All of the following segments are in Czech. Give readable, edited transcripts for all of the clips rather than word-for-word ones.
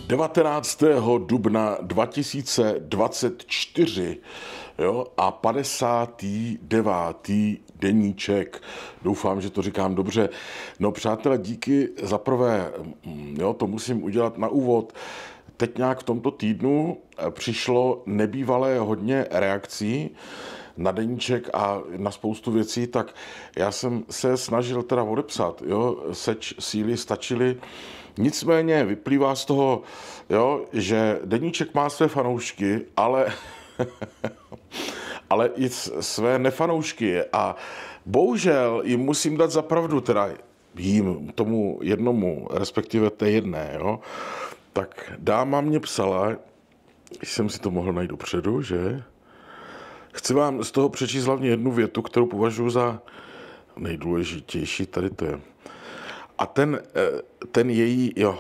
19. dubna 2024, jo, a 59. deníček. Doufám, že to říkám dobře. No přátelé, díky za prvé, jo, to musím udělat na úvod. Teď nějak v tomto týdnu přišlo nebývalé hodně reakcí na deníček a na spoustu věcí, tak já jsem se snažil teda odepsat, jo, seč síly stačily. Nicméně vyplývá z toho, jo, že deníček má své fanoušky, ale ale i své nefanoušky. A bohužel jim musím dát za pravdu, teda jim, tomu jednomu, respektive té jedné, jo. Tak dáma mě psala, jsem si to mohl najít dopředu, že? Chci vám z toho přečíst hlavně jednu větu, kterou považuji za nejdůležitější, tady to je. A ten její, jo,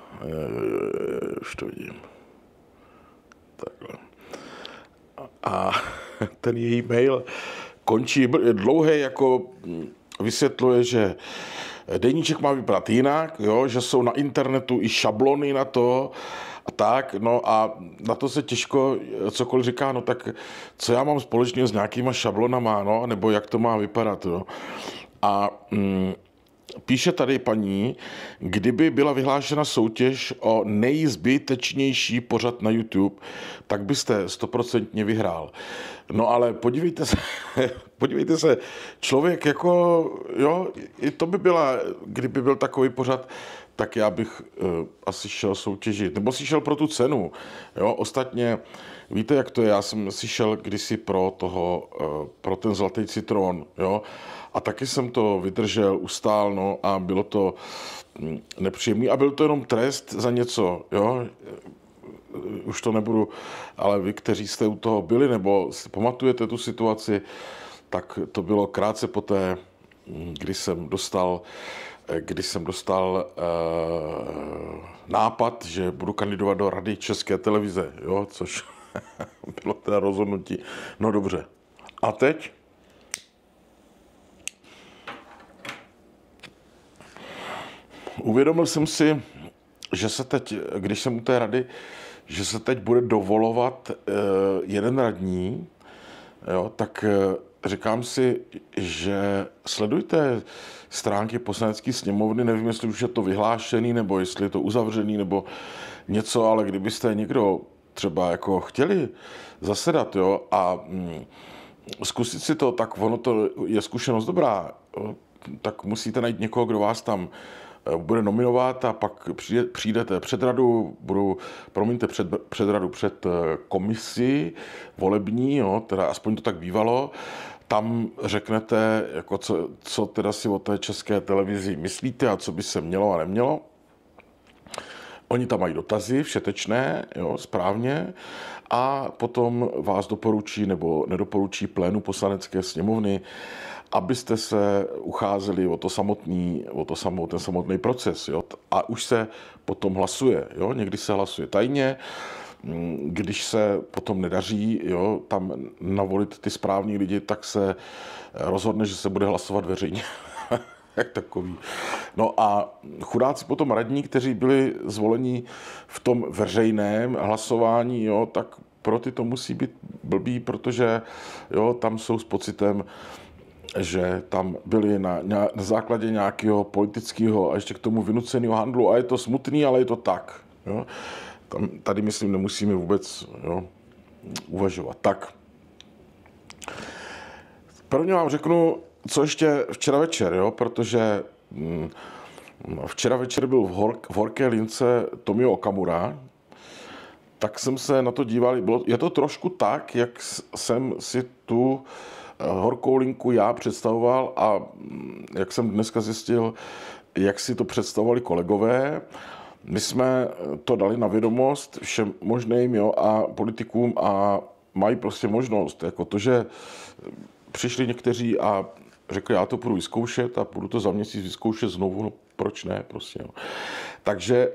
už to vidím, takhle. A ten její mail končí dlouhé, jako vysvětluje, že deníček má vypadat jinak, jo, že jsou na internetu i šablony na to a tak, no a na to se těžko cokoliv říká, no tak co já mám společného s nějakýma šablonama, no, nebo jak to má vypadat, jo. A píše tady paní, kdyby byla vyhlášena soutěž o nejzbytečnější pořad na YouTube, tak byste 100% vyhrál. No ale podívejte se, člověk jako, jo, i to by byla, kdyby byl takový pořad, tak já bych asi šel soutěžit, nebo si šel pro tu cenu, jo, ostatně, víte, jak to je, já jsem si šel kdysi pro ten Zlatý citron, jo, a taky jsem to vydržel, ustál, no, a bylo to nepříjemný a byl to jenom trest za něco, jo, už to nebudu, ale vy, kteří jste u toho byli, nebo si pamatujete tu situaci, tak to bylo krátce poté, kdy jsem dostal nápad, že budu kandidovat do Rady České televize, jo, což bylo teda rozhodnutí. No dobře. A teď? Uvědomil jsem si, že se teď, když jsem u té rady, že se teď bude dovolovat jeden radní, jo, tak říkám si, že sledujte stránky Poslanecké sněmovny, nevím, jestli už je to vyhlášený, nebo jestli je to uzavřený, nebo něco, ale kdybyste někdo třeba jako chtěli zasedat, jo, a zkusit si to, tak ono to je zkušenost dobrá, jo, tak musíte najít někoho, kdo vás tam bude nominovat a pak přijdete před radu, před radu, před komisi volební, jo, teda aspoň to tak bývalo, tam řeknete, jako co teda si o té České televizi myslíte a co by se mělo a nemělo. Oni tam mají dotazy všetečné, jo, správně, a potom vás doporučí nebo nedoporučí plénu Poslanecké sněmovny, abyste se ucházeli o ten samotný proces. Jo. A už se potom hlasuje. Jo. Někdy se hlasuje tajně, když se potom nedaří, jo, tam navolit ty správní lidi, tak se rozhodne, že se bude hlasovat veřejně. Jak takový. No a chudáci potom radní, kteří byli zvoleni v tom veřejném hlasování, jo, tak pro ty to musí být blbý, protože jo, tam jsou s pocitem, že tam byli na základě nějakého politického a ještě k tomu vynuceného handlu a je to smutný, ale je to tak. Jo. Tady, myslím, nemusíme vůbec, jo, uvažovat. Tak. Prvně vám řeknu, co ještě včera večer, jo, protože včera večer byl v horké lince Tomio Okamura, tak jsem se na to díval, je to trošku tak, jak jsem si tu horkou linku já představoval a jak jsem dneska zjistil, jak si to představovali kolegové. My jsme to dali na vědomost všem možným, jo, a politikům a mají prostě možnost, jako to, že přišli někteří a řekli, já to půjdu vyzkoušet a půjdu to za měsíc vyzkoušet znovu, no proč ne, prostě. Jo. Takže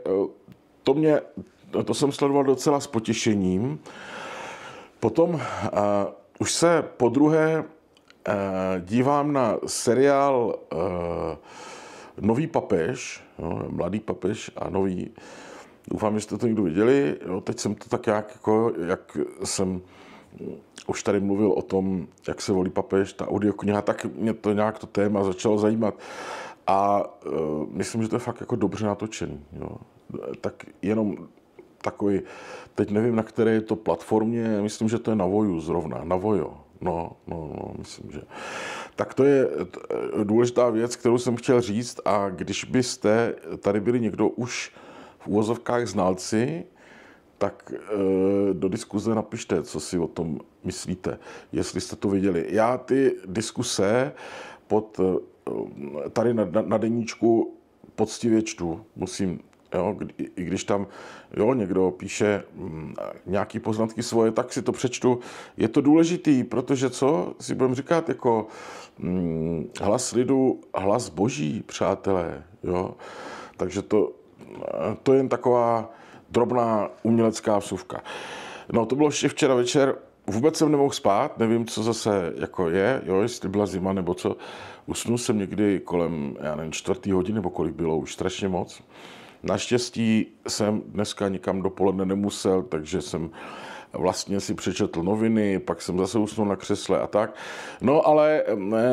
to jsem sledoval docela s potěšením. Potom už se podruhé dívám na seriál Nový papež, jo, Mladý papež a nový, Doufám, že jste to někdo viděli. Jo, teď jsem to tak jako, jak jsem už tady mluvil o tom, jak se volí papež, ta audiokniha, tak mě to nějak to téma začalo zajímat. A myslím, že to je fakt jako dobře natočený. Jo. Tak jenom takový, teď nevím, na které je to platformě, myslím, že to je na Voju zrovna, na Vojo. No, myslím, že. Tak to je důležitá věc, kterou jsem chtěl říct, a když byste tady byli někdo už v uvozovkách znalci, tak do diskuze napište, co si o tom myslíte, jestli jste to viděli. Já ty diskuse tady na deníčku poctivě čtu, musím, jo, i když tam někdo píše nějaký poznatky svoje, tak si to přečtu. Je to důležitý, protože co si budeme říkat, jako hlas lidu, hlas boží, přátelé. Jo? Takže to je jen taková drobná umělecká vsuvka. No, to bylo ještě včera večer. Vůbec jsem nemohl spát, nevím, co zase jako je, jestli byla zima nebo co. Usnul jsem někdy kolem, 4. hodiny, nebo kolik bylo, už strašně moc. Naštěstí jsem dneska nikam dopoledne nemusel, takže jsem vlastně si přečetl noviny, pak jsem zase usnul na křesle a tak. No ale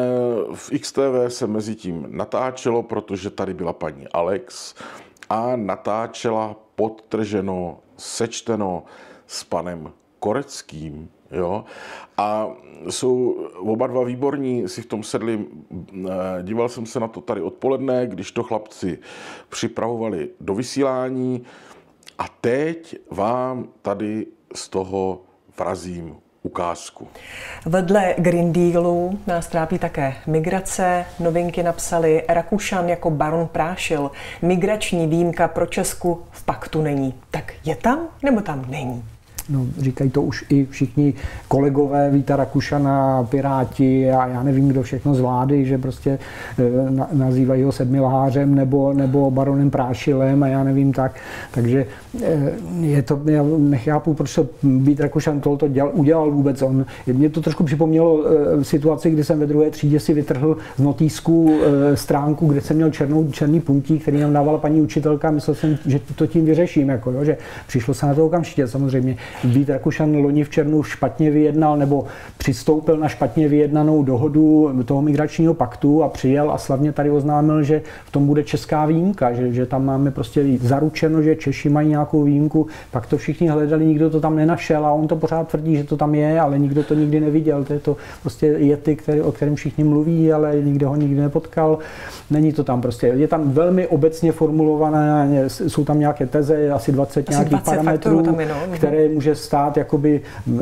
v XTV se mezi tím natáčelo, protože tady byla paní Alex a natáčela podtrženo, sečteno s panem Koreckým. Jo? A jsou oba dva výborní, si v tom sedli, díval jsem se na to tady odpoledne, když to chlapci připravovali do vysílání, a teď vám tady z toho vrazím ukázku. Vedle Green Dealu nás trápí také migrace. Novinky napsali: Rakušan jako baron Prášil. Migrační výjimka pro Česku v paktu není. Tak je tam nebo tam není? No, říkají to už i všichni kolegové Víta Rakušana, Piráti a já nevím, kdo všechno z vlády, že prostě nazývají ho sedmilhářem nebo baronem Prášilem a já nevím tak. Takže je to, já nechápu, proč to Vít Rakušan tohoto udělal vůbec on. Mě to trošku připomnělo situaci, kdy jsem ve 2. třídě si vytrhl z notýsku stránku, kde jsem měl černý puntík, který nám dávala paní učitelka. Myslel jsem, že to tím vyřeším, jako, jo, že přišlo se na to okamžitě samozřejmě. Vít Rakušan loni v červnu špatně vyjednal nebo přistoupil na špatně vyjednanou dohodu toho migračního paktu a přijel a slavně tady oznámil, že v tom bude česká výjimka, že tam máme prostě zaručeno, že Češi mají nějakou výjimku. Pak to všichni hledali, nikdo to tam nenašel a on to pořád tvrdí, že to tam je, ale nikdo to nikdy neviděl. To je to prostě yeti, o kterém všichni mluví, ale nikdo ho nikdy nepotkal. Není to tam prostě. Je tam velmi obecně formulované, jsou tam nějaké teze, asi 20 nějakých parametrů, které může stát jakoby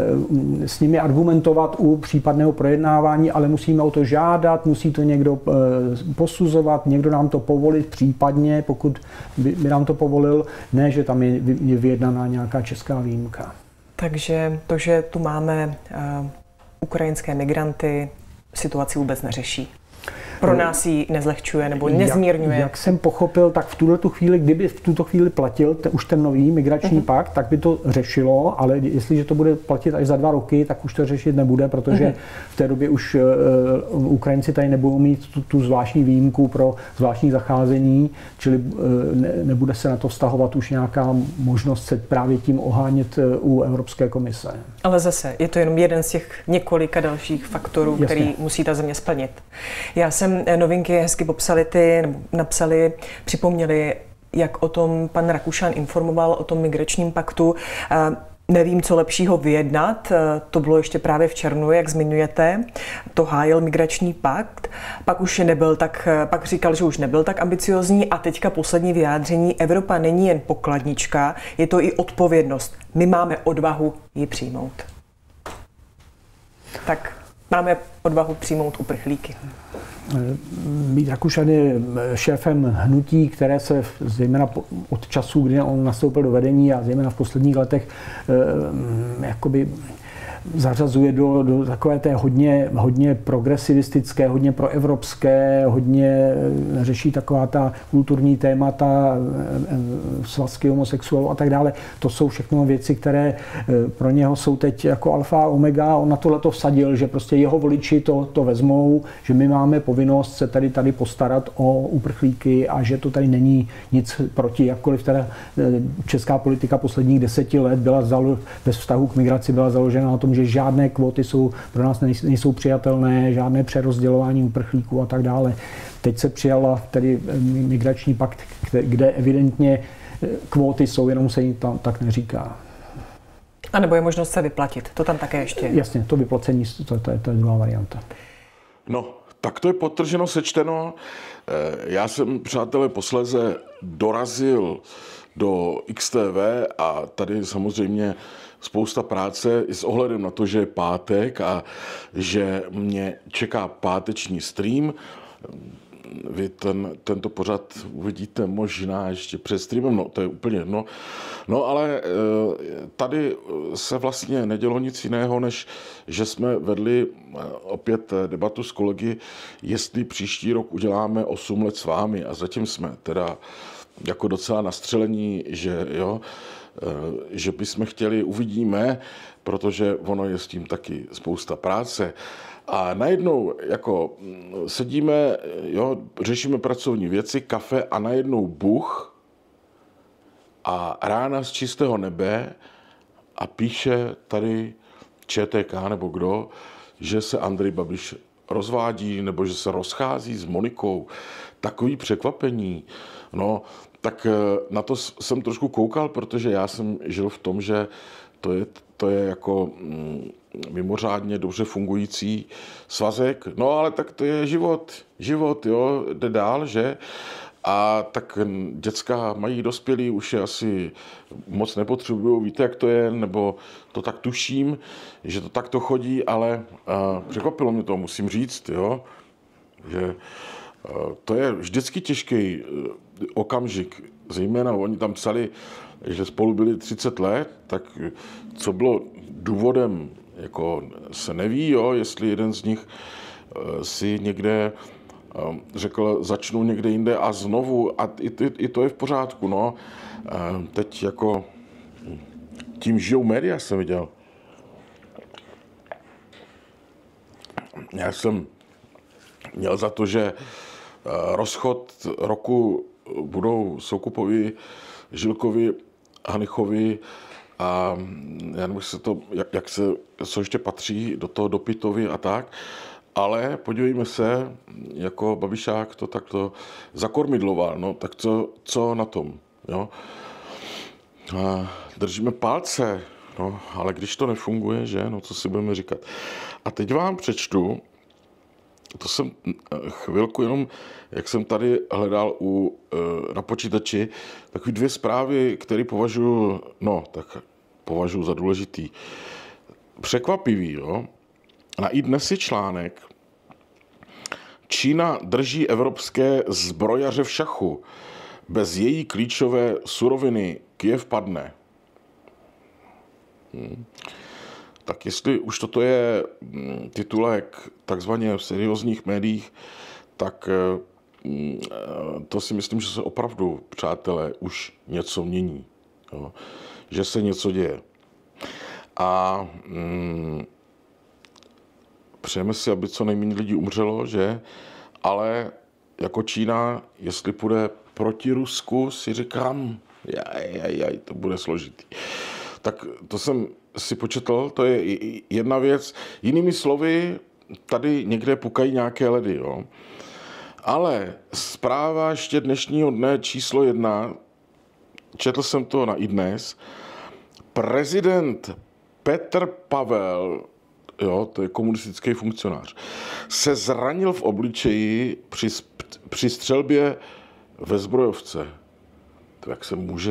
s nimi argumentovat u případného projednávání, ale musíme o to žádat, musí to někdo posuzovat, někdo nám to povolit případně, pokud by nám to povolil, ne, že tam je vyjednaná nějaká česká výjimka. Takže to, že tu máme ukrajinské migranty, situaci vůbec neřeší. Pro nás ji nezlehčuje nebo nezmírňuje. Jak jsem pochopil, tak v tuto chvíli, kdyby v tuto chvíli platil už ten nový migrační pakt, tak by to řešilo, ale jestliže to bude platit až za 2 roky, tak už to řešit nebude, protože v té době už Ukrajinci tady nebudou mít tu zvláštní výjimku pro zvláštní zacházení, čili nebude se na to vztahovat už nějaká možnost se právě tím ohánět u Evropské komise. Ale zase, je to jenom jeden z těch několika dalších faktorů, který musí ta země splnit. Já jsem novinky hezky napsali, připomněli, jak o tom pan Rakušan informoval, o tom migračním paktu. Nevím, co lepšího vyjednat, to bylo ještě právě v červnu, jak zmiňujete, to hájil migrační pakt, pak říkal, že už nebyl tak ambiciozní a teďka poslední vyjádření: Evropa není jen pokladnička, je to i odpovědnost. My máme odvahu ji přijmout. Tak máme odvahu přijmout uprchlíky. Vít Rakušan je šéfem hnutí, které se zejména od času, kdy on nastoupil do vedení a zejména v posledních letech jakoby zařazuje do takové té hodně progresivistické, hodně proevropské, hodně řeší taková ta kulturní témata, svazky homosexuálů a tak dále. To jsou všechno věci, které pro něho jsou teď jako alfa a omega. On na tohleto vsadil, že prostě jeho voliči to vezmou, že my máme povinnost se tady postarat o uprchlíky a že to tady není nic proti, jakkoliv teda česká politika posledních 10 let byla bez vztahu k migraci byla založena na tom, že žádné kvóty pro nás nejsou přijatelné, žádné přerozdělování uprchlíků a tak dále. Teď se přijala tedy migrační pakt, kde evidentně kvóty jsou, jenom se jim tam tak neříká. A nebo je možnost se vyplatit, to tam také ještě. Jasně, to vyplacení, to je druhá varianta. No, tak to je podtrženo, sečteno. Já jsem, přátelé, posléze dorazil do XTV a tady samozřejmě spousta práce i s ohledem na to, že je pátek a že mě čeká páteční stream. Vy tento pořad uvidíte možná ještě před streamem, no to je úplně jedno. No ale tady se vlastně nedělo nic jiného, než že jsme vedli opět debatu s kolegy, jestli příští rok uděláme 8 let s vámi a zatím jsme teda jako docela nastřelení, že bychom chtěli, uvidíme, protože ono je s tím taky spousta práce. A najednou jako sedíme, řešíme pracovní věci, kafe a najednou buch a rána z čistého nebe a píše tady ČTK nebo kdo, že se Andrej Babiš rozvádí nebo že se rozchází s Monikou. Takový překvapení. No, tak na to jsem trošku koukal, protože já jsem žil v tom, že to je jako mimořádně dobře fungující svazek. No ale tak to je život, jo, jde dál, že? A tak děcka mají dospělí, už je asi moc nepotřebují, víte, jak to je, nebo to tak tuším, že to takto chodí, ale překvapilo mě to, musím říct, jo, že to je vždycky těžký okamžik, zejména oni tam psali, že spolu byli 30 let, tak co bylo důvodem, jako se neví, jo, jestli jeden z nich si někde řekl, začnu někde jinde a znovu, a i to je v pořádku, no. Teď jako tím žijou média, jsem viděl. Já jsem měl za to, že rozchod roku budou Soukupovi, Žilkovi, Hanichovi a já nevím, co ještě patří do toho Dopitovi a tak, ale podívejme se, jako Babišák to takto zakormidloval, no tak co na tom, jo? Držíme palce, no, ale když to nefunguje, že, no co si budeme říkat. A teď vám přečtu, to jsem chvilku jenom, jak jsem tady hledal na počítači, takové 2 zprávy, které považuji za důležitý. Překvapivý, jo. Na iDnes je článek. Čína drží evropské zbrojaře v šachu. Bez její klíčové suroviny Kyjev padne. Tak jestli už toto je titulek takzvaně v seriózních médiích, tak to si myslím, že se opravdu, přátelé, už něco mění. Jo? Že se něco děje. A přejeme si, aby co nejméně lidí umřelo, že? Ale jako Čína, jestli půjde proti Rusku, si říkám, to bude složitý. Tak to jsem si početl, to je jedna věc. Jinými slovy, tady někde pukají nějaké ledy, jo. Ale zpráva ještě dnešního dne číslo 1, četl jsem to na iDnes, prezident Petr Pavel, jo, to je komunistický funkcionář, se zranil v obličeji při střelbě ve zbrojovce. To jak se může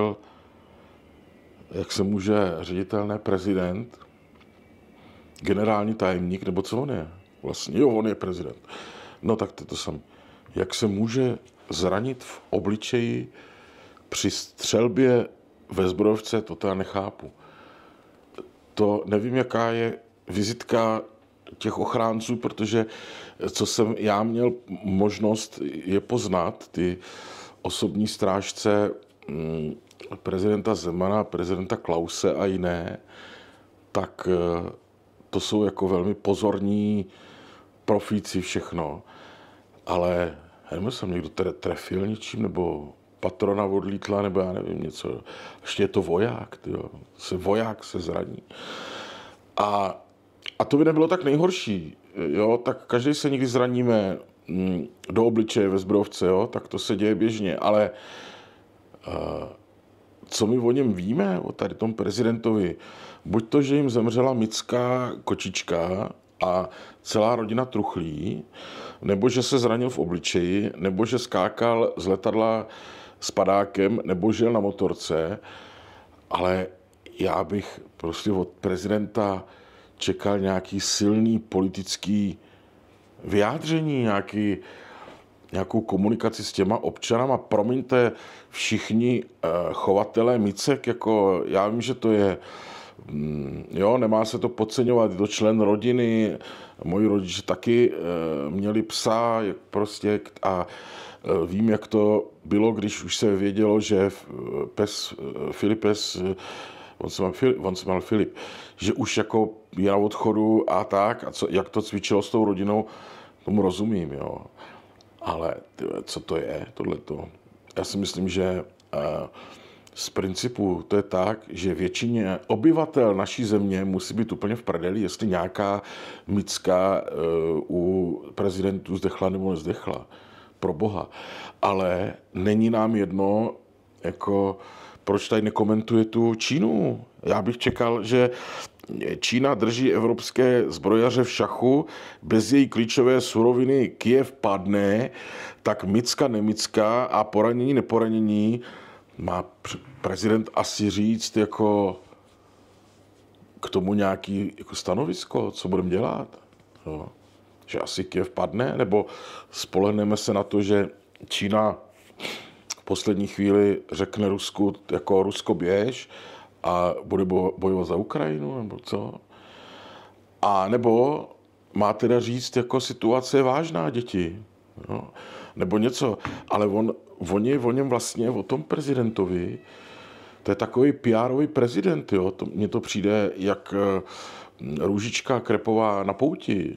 ředitel, ne prezident, generální tajemník, nebo co on je? Vlastně, jo, on je prezident. No tak to sam. Jak se může zranit v obličeji při střelbě ve zbrojovce, to já nechápu. to nevím, jaká je vizitka těch ochránců, protože co jsem já měl možnost je poznat, ty osobní strážce prezidenta Zemana, prezidenta Klause a jiné, tak to jsou jako velmi pozorní profíci všechno. Ale nevím, jsem někdo trefil něčím, nebo patrona odlítla, nebo já nevím, něco. Ještě je to voják, tyjo. Voják se zraní. A to by nebylo tak nejhorší, jo, tak každý se někdy zraníme do obličeje ve zbrojovce, jo, tak to se děje běžně, ale co my o něm víme, o tady tom prezidentovi, buď to, že jim zemřela mická kočička a celá rodina truchlí, nebo že se zranil v obličeji, nebo že skákal z letadla s padákem, nebo žil na motorce, ale já bych prostě od prezidenta čekal nějaký silný politický vyjádření, nějakou komunikaci s těma občanama. Promiňte, všichni chovatelé micek, jako já vím, že to je, jo, nemá se to podceňovat, je to člen rodiny, moji rodiče taky měli psa, prostě, a vím, jak to bylo, když už se vědělo, že Filipes, on se jmenoval Filip, že už jako je na odchodu a tak, a jak to cvičilo s tou rodinou, tomu rozumím, jo. Ale co to je, tohleto? Já si myslím, že z principu to je tak, že většině obyvatel naší země musí být úplně v prdeli, jestli nějaká micka u prezidentů zdechla nebo nezdechla. Pro boha. Ale není nám jedno, jako proč tady nekomentuje tu Čínu. Já bych čekal, že Čína drží evropské zbrojaře v šachu, bez její klíčové suroviny Kyjev padne, tak micka, nemicka a poranění, neporanění má prezident asi říct jako k tomu nějaký jako stanovisko, co budeme dělat. Jo. Že asi Kyjev padne, nebo spolehneme se na to, že Čína v poslední chvíli řekne Rusku, jako Rusko běž a bude bojovat za Ukrajinu, nebo co? A nebo má teda říct, jako situace je vážná, děti. Jo? Nebo něco. Ale o něm vlastně, o tom prezidentovi, to je takový PR-ový prezident, jo? Mně to přijde jak Růžička Krepová na pouti.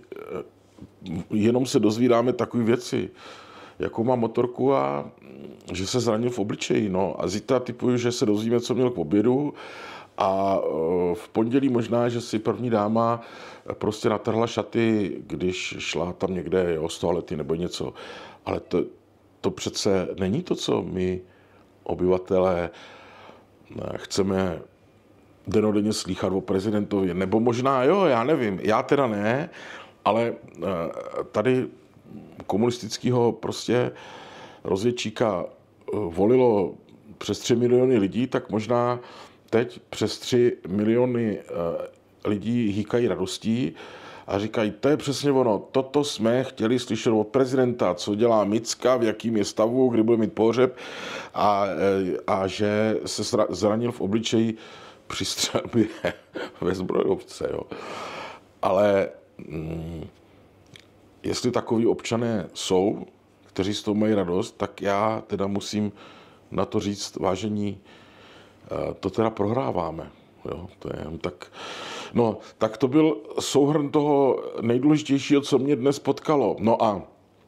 Jenom se dozvídáme takové věci, jakou má motorku a že se zranil v obličeji. No. A zítra typuju, že se dozvíme, co měl k obědu a v pondělí možná, že si první dáma prostě natrhla šaty, když šla tam někde z toalety nebo něco. Ale to přece není to, co my obyvatelé chceme dennodenně slýchat o prezidentovi. Nebo možná jo, já nevím, já teda ne, ale tady komunistického prostě rozvědčíka volilo přes 3 miliony lidí, tak možná teď přes 3 miliony lidí hýkají radostí a říkají, to je přesně ono, toto jsme chtěli slyšet od prezidenta, co dělá micka, v jakým je stavu, kdy bude mít pohřeb a že se zranil v obličeji při střelbě ve zbrojovce. Jo. Ale jestli takoví občané jsou, kteří z toho mají radost, tak já teda musím na to říct, vážení, to teda prohráváme. Jo, to je tak. No, tak to byl souhrn toho nejdůležitějšího, co mě dnes potkalo. No a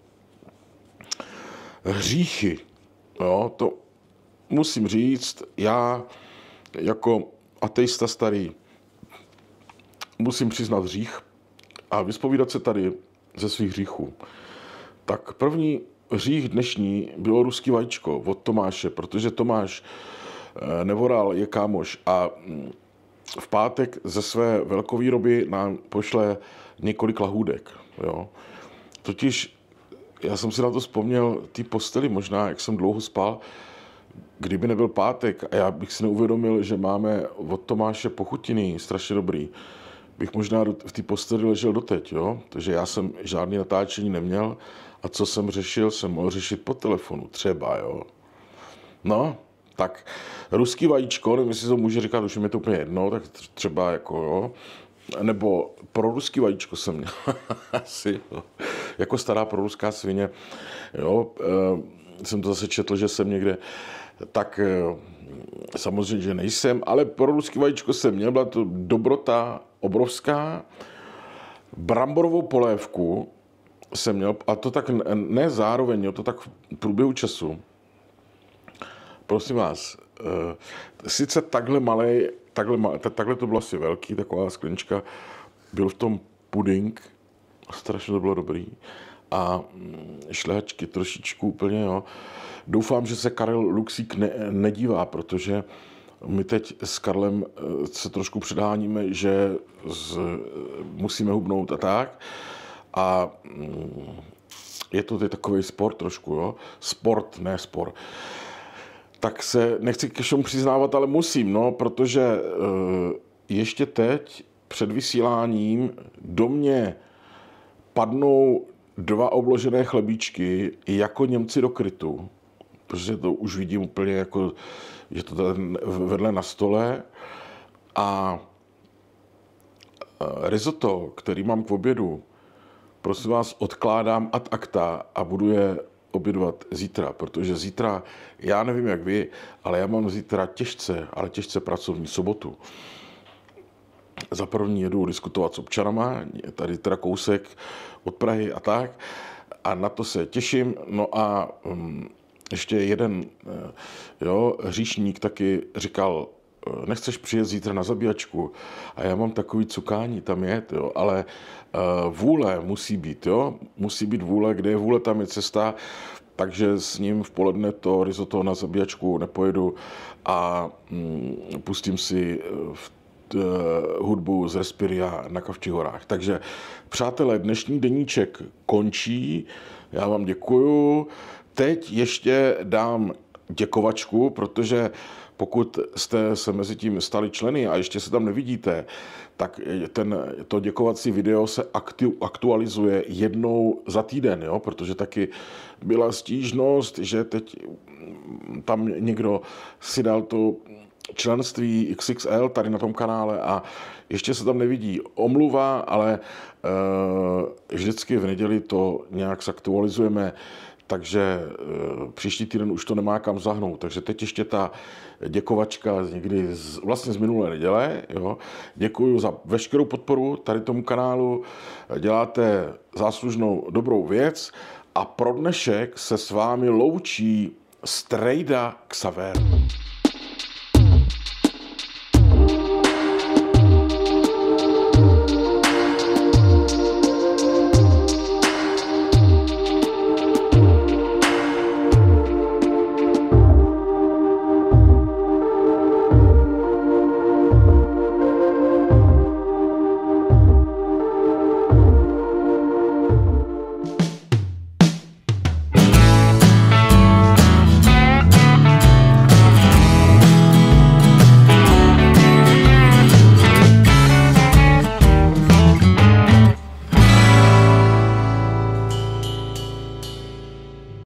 hříchy. Jo, to musím říct, já jako ateista starý musím přiznat hřích a vyspovídat se tady ze svých hříchů. Tak první hřích dnešní bylo ruský vajíčko od Tomáše, protože Tomáš Nevoral je kámoš a v pátek ze své velkovýroby nám pošle několik lahůdek. Jo. Totiž já jsem si na to vzpomněl, ty postely možná, jak jsem dlouho spal, kdyby nebyl pátek a já bych si neuvědomil, že máme od Tomáše pochutiny strašně dobrý, bych možná v té posteli ležel doteď, jo? Takže já jsem žádný natáčení neměl a co jsem řešil, jsem mohl řešit po telefonu třeba, jo? No, Tak ruský vajíčko, nevím, jestli to může říkat, už mi to úplně jedno, tak třeba jako jo, nebo proruský vajíčko jsem měl asi, jo, jako stará proruská svině, jo, jsem to zase četl, že jsem někde, tak samozřejmě, že nejsem, ale proruský vajíčko jsem měl, byla to dobrota obrovská, bramborovou polévku jsem měl, a to tak ne zároveň, jo, to tak v průběhu času. Prosím vás, sice takhle to bylo asi velký, taková sklenička, byl v tom puding, strašně to bylo dobrý, a šlehačky trošičku úplně, jo. Doufám, že se Karel Luxík nedívá, protože my teď s Karlem se trošku předháníme, že musíme hubnout a tak. A je to teď takový sport trošku, jo. Sport, ne sport. Tak se nechci ke všemu přiznávat, ale musím, no, protože ještě teď před vysíláním do mě padnou 2 obložené chlebíčky jako Němci do krytu, protože to už vidím úplně jako, že to tady vedle na stole, a risotto, který mám k obědu, prosím vás, odkládám ad acta a budu je obědovat zítra, protože zítra, já nevím jak vy, ale já mám zítra těžce pracovní sobotu. Za první jedu diskutovat s občanama, tady teda kousek od Prahy a tak, a na to se těším. No a ještě jeden hříšník taky říkal, nechceš přijet zítra na zabíjačku, a já mám takový cukání tam jet, jo, ale vůle musí být, jo, musí být vůle, kde je vůle, tam je cesta, takže s ním v poledne to risotto na zabíjačku nepojedu a pustím si hudbu z Respiria na Kavčích horách. Takže přátelé, dnešní deníček končí, já vám děkuju. Teď ještě dám děkovačku, protože pokud jste se mezi tím stali členy a ještě se tam nevidíte, tak to děkovací video se aktualizuje jednou za týden, jo? Protože taky byla stížnost, že teď tam někdo si dal to členství XXL tady na tom kanále a ještě se tam nevidí. Omluva, ale vždycky v neděli to nějak zaktualizujeme, takže příští týden už to nemá kam zahnout. Takže teď ještě ta děkovačka někdy vlastně z minulé neděle. Jo. Děkuji za veškerou podporu tady tomu kanálu. Děláte záslužnou dobrou věc a pro dnešek se s vámi loučí Strejda Xaver.